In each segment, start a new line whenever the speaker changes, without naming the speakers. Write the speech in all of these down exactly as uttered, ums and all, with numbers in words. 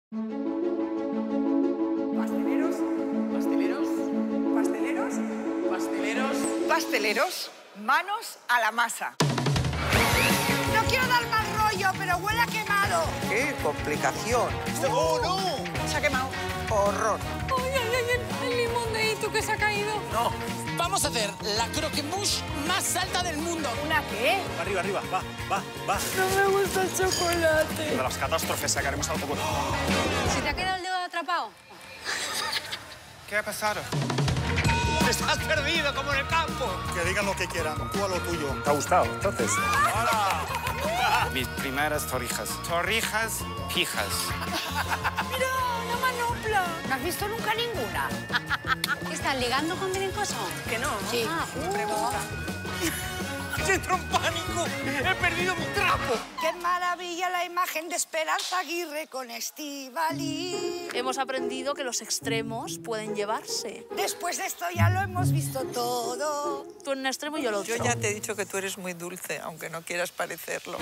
Pasteleros,
Pasteleros,
pasteleros,
pasteleros.
pasteleros, manos a la masa. No quiero dar más rollo, pero huele a quemado.
¡Qué complicación!
¡Oh, no!
Se ha quemado.
¡Horror!
¡Ay, ay, ay! El, el limón de Itu que se ha caído.
No. Vamos a hacer la croquemouche más alta del mundo.
¿Una qué?
Arriba, arriba, va, va, va.
No me gusta el chocolate.
De las catástrofes sacaremos algo bueno.
¿Se te ha quedado el dedo atrapado?
¿Qué ha pasado?
Estás perdido como en el campo.
Que digan lo que quieran, tú a lo tuyo. ¿Te ha gustado, entonces? ¡Hola! Mis primeras torrijas. Torrijas fijas.
¡Mira, una manopla!
¿No has visto nunca ninguna?
¿Qué estás ligando con Berencoso?
Que no.
Sí. Ah,
Pregunta.
¡Entro en pánico! ¡He perdido mi trapo!
¡Qué maravilla la imagen de Esperanza Aguirre con Estíbaliz!
Hemos aprendido que los extremos pueden llevarse.
Después de esto ya lo hemos visto todo.
Tú en un extremo y yo el otro.
Yo ya te he dicho que tú eres muy dulce, aunque no quieras parecerlo.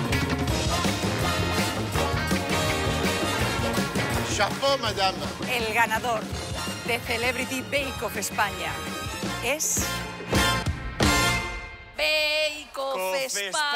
Chapeau, madame.
El ganador de Celebrity Bake Off España es...
Bake Off
Off
España.